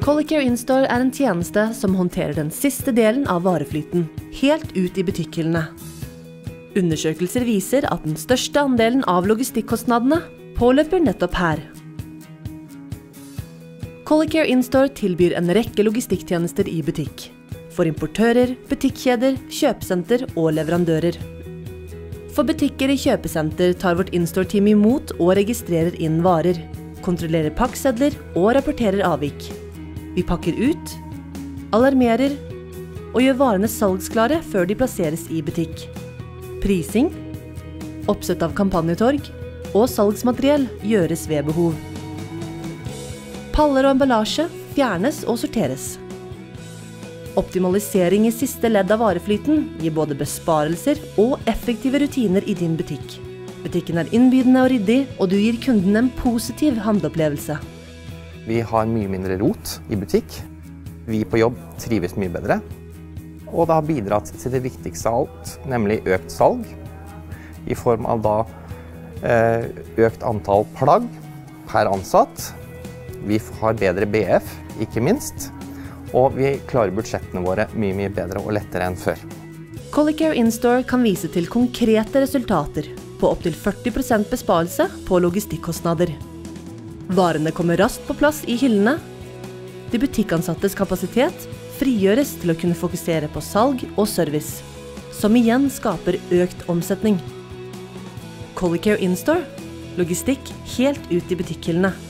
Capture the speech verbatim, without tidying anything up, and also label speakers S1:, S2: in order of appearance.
S1: Collicare InStore er en tjeneste som håndterer den siste delen av vareflyten, helt ut i butikkhyllene. Undersøkelser viser at den største andelen av logistikkostnadene påløper nettopp her. Collicare InStore tilbyr en rekke logistikktjenester i butikk, for importører, butikkjeder, kjøpesenter og leverandører. For butikker i kjøpesenter tar vårt InStore-team imot og registrerer inn varer, kontrollerer pakksedler og rapporterer avvik. Vi pakker ut, alarmerer og gjør varene salgsklare før de plasseres i butikk. Prising, oppsett av kampanjetorg og salgsmateriell gjøres ved behov. Paller og emballasje fjernes og sorteres. Optimalisering i siste ledd av vareflyten gir både besparelser og effektive rutiner i din butikk. Butikken er innbydende og ryddig, og du gir kunden en positiv handleopplevelse.
S2: Vi har mye mindre rot i butikk. Vi på jobb trives mye bedre. Og det har bidratt til det viktigste av alt, nemlig økt salg. I form av da eh, økt antall plagg per ansatt. Vi har bedre B F, ikke minst. Og vi klarer budsjettene våre mye, mye bedre og lettere enn før.
S1: Collicare InStore kan vise til konkrete resultater på opp til førti prosent besparelse på logistikkostnader. Varene kommer raskt på plass i hyllene. De butikkansattes kapasitet frigjøres til å kunne fokusere på salg og service, som igjen skaper økt omsetning. Collicare InStore, logistikk helt ut i butikkhyllene.